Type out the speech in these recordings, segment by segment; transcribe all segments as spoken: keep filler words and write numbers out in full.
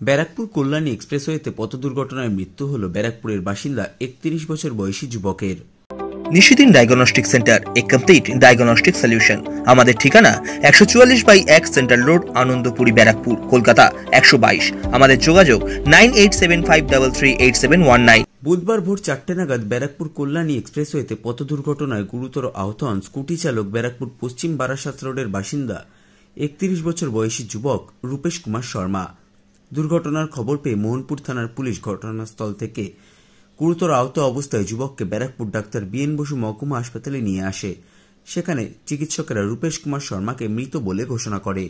ব্যারাকপুর কল্যাণী এক্সপ্রেসওয়েতে পথ দুর্ঘটনায় মৃত্যু হল ব্যারাকপুরের বাসিন্দা একত্রিশ বছর বয়সী যুবকের। নিশিদিন diagnostic centre, a complete diagnostic solution. আমাদের ঠিকানা একশো চুয়াল্লিশ বাই এক সেন্ট্রাল রোড, আনন্দপুরি, ব্যারাকপুর, কলকাতা একশো বাইশ। আমাদের যোগাযোগ nine eight seven five three three eight seven one nine. বুধবার ভোর চারটে নাগাদ ব্যারাকপুর কল্যাণী এক্সপ্রেসওয়েতে পথ দুর্ঘটনায় গুরুতর আহত হন স্কুটি চালক ব্যারাকপুর পশ্চিম বারাসাত রোডের বাসিন্দা একত্রিশ বছর বয়সী যুবক রূপেশ কুমার শর্মা। দুর্ঘটনার খবর পেয়ে মোহনপুর থানার পুলিশ ঘটনাস্থল থেকে গুরুতর আহত অবস্থায় যুবককে Barrackpore doctor B N Basu মহকুমা হাসপাতালে নিয়ে আসে। সেখানে চিকিৎসকেরা রূপেশ কুমার শর্মাকে মৃত বলে ঘোষণা করে।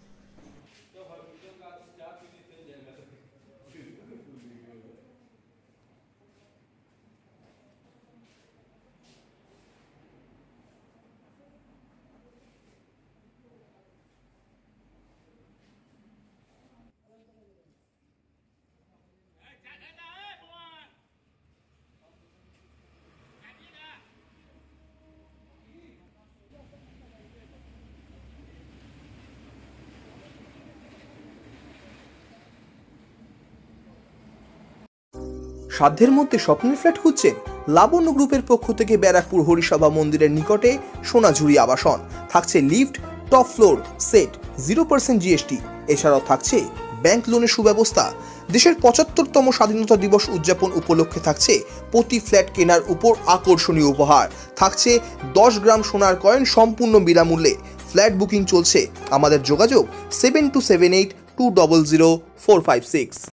সাধ্যের মধ্যে স্বপ্নের ফ্ল্যাট খুঁজছেন? লাবণ্য গ্রুপের পক্ষ থেকে ব্যারাকপুর হরিসভা মন্দিরের নিকটে সোনাঝুরি আবাসন। থাকছে lift, top floor, set, zero percent GST. এছাড়াও থাকছে ব্যাংক লোনের সুব্যবস্থা। দেশের পঁচাত্তরতম স্বাধীনতা দিবস উদযাপন উপলক্ষে থাকছে প্রতি ফ্ল্যাট কেনার উপর আকর্ষণীয় উপহার। থাকছে দশ গ্রাম সোনার কয়েন সম্পূর্ণ বিনামূল্যে। ফ্ল্যাট বুকিং চলছে। আমাদের যোগাযোগ seven two seven eight two double zero four five six.